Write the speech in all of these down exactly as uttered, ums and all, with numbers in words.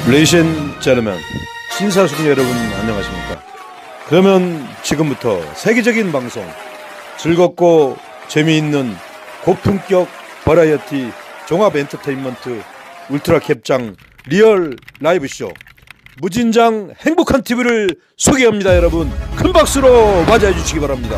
레이시 앤 제르맨, 신사숙녀 여러분 안녕하십니까? 그러면 지금부터 세계적인 방송, 즐겁고 재미있는 고품격 버라이어티 종합 엔터테인먼트 울트라 캡장 리얼 라이브쇼 무진장 행복한 티비를 소개합니다. 여러분 큰 박수로 맞이해 주시기 바랍니다.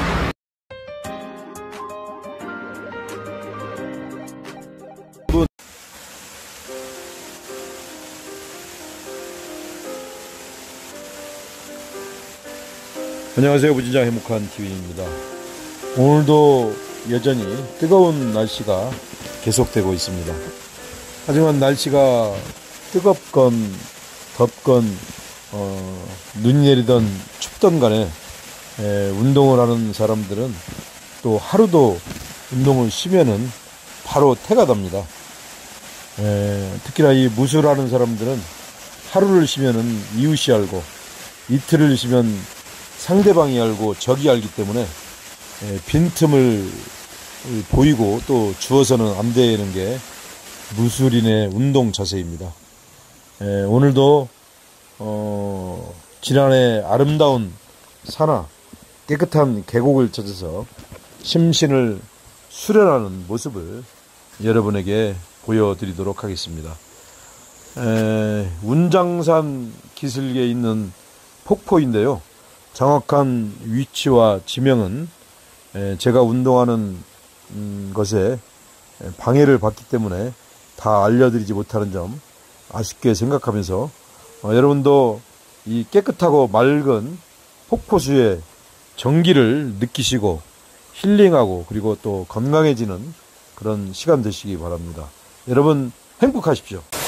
안녕하세요. 무진장 행복한 티비입니다. 오늘도 여전히 뜨거운 날씨가 계속되고 있습니다. 하지만 날씨가 뜨겁건 덥건 어, 눈이 내리던 춥던 간에 에, 운동을 하는 사람들은 또 하루도 운동을 쉬면은 바로 태가 답니다. 에, 특히나 이 무술하는 사람들은 하루를 쉬면은 이웃이 알고 이틀을 쉬면 상대방이 알고 적이 알기 때문에 에, 빈틈을 보이고 또 주어서는 안 되는 게 무술인의 운동 자세입니다. 에, 오늘도 어, 지난해 아름다운 산하 깨끗한 계곡을 찾아서 심신을 수련하는 모습을 여러분에게 보여드리도록 하겠습니다. 에, 운장산 기슭에 있는 폭포인데요. 정확한 위치와 지명은 에, 제가 운동하는 음, 것에 방해를 받기 때문에 다 알려드리지 못하는 점 아쉽게 생각하면서 어, 여러분도 이 깨끗하고 맑은 폭포수의 정기를 느끼시고 힐링하고 그리고 또 건강해지는 그런 시간 되시기 바랍니다. 여러분 행복하십시오.